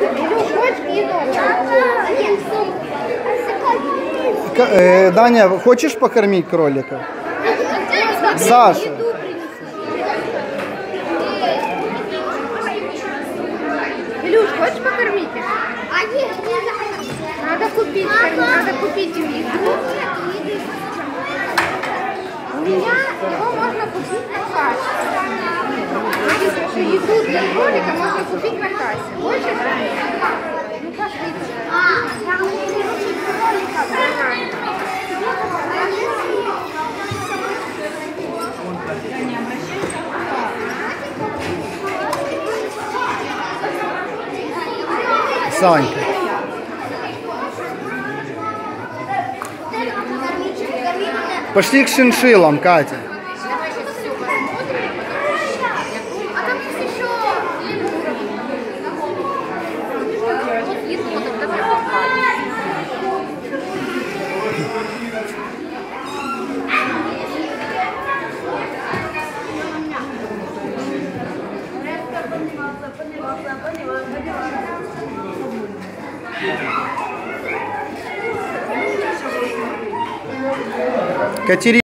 Даня, хочешь покормить кролика? Саша. Илюш, хочешь покормить их? Надо купить им еду. У меня его можно купить на кассе. Еду для кролика можно купить на кассе. Хочешь? Ну пошли. Санька. Пошли к шиншиллам, Катя. Катерина.